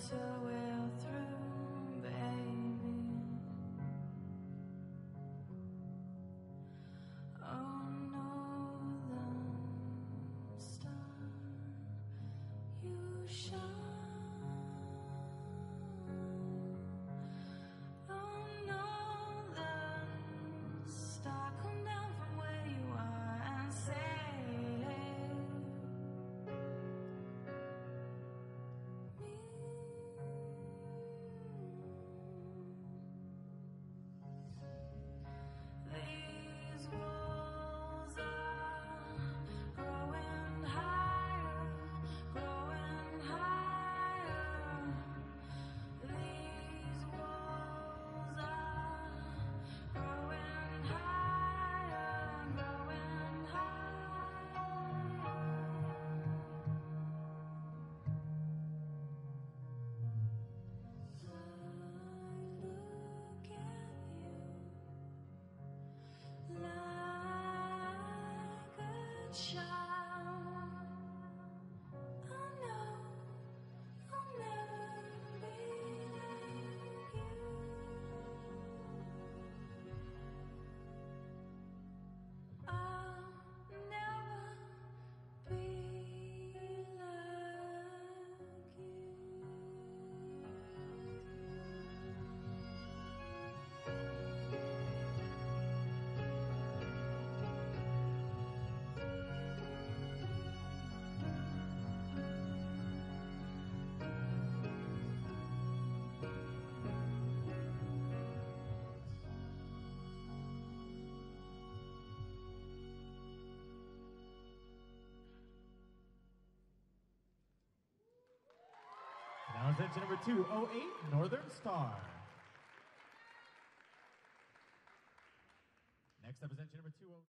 till we're through, baby. Oh, northern star, you shine. Oh, northern star, come down from where you are and save me. These walls are growing higher, growing higher. These walls are growing higher, growing higher. I look at you like a child. I know I'll never be like you. I'll never be like you. Now attention number 208, Northern Star. Next up is entry number 208.